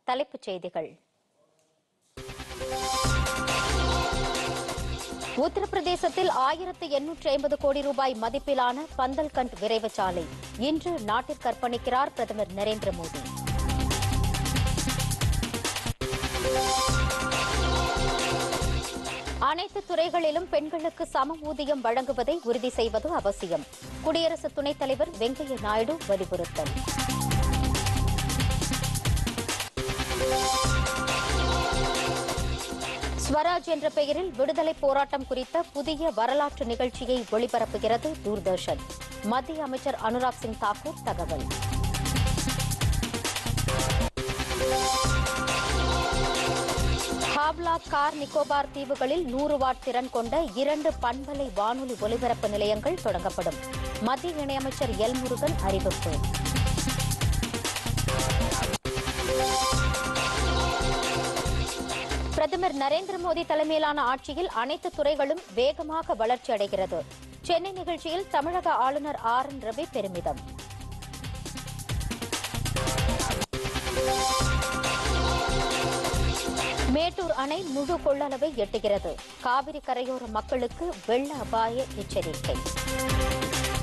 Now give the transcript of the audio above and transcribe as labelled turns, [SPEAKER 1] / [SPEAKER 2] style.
[SPEAKER 1] தலைப்புச் செய்திகள். உத்தரப்பிரதேசத்தில் 1850 கோடி ரூபாய் மதிப்பிலான பந்தல்கண்ட் விரைவு சாலை இன்று நாட்டிற்கு அர்ப்பணிக்கிறார் பிரதமர் நரேந்திர மோடி. அனைத்து துறைகளிலும் பெண்களுக்கு சம ஊதியம் வழங்குவதை உறுதி செய்வது அவசியம். குடியரசு துணைத் தலைவர் வெங்கையா நாயுடு வலியுறுத்தல். ஸ்வராஜ் என்ற பெயரில் விடுதலை போராட்டம் குறித்த புதிய வரலாற்று நிகழ்ச்சியை ஒளிபரப்புகிறது தூர்தர்ஷன். மத்திய அமைச்சர் அனுராக் சிங் தாக்கூர் தகவல். ஹாவ்லாக் கார் நிக்கோபார் தீவுகளில் 100 வாட் திறன் கொண்ட 2 பண்பலை வானொலி ஒலிபரப்பு நிலையங்கள் தொடங்கப்படும். மத்திய இணையமைச்சர் எல் முருகன் அறிவிப்பு. பிரதமர் நரேந்திர மோடி தலைமையிலான ஆட்சியில் அனைத்து துறைகளும் வேகமாக வளர்ச்சி அடைகிறது. சென்னை நிகழ்ச்சியில் தமிழக ஆளுநர் ஆர் என் ரவி பெருமிதம். மேட்டூர் அணை முழு கொள்ளளவை எட்டுகிறது. காவிரி கரையோர மக்களுக்கு வெள்ள அபாய எச்சரிக்கை.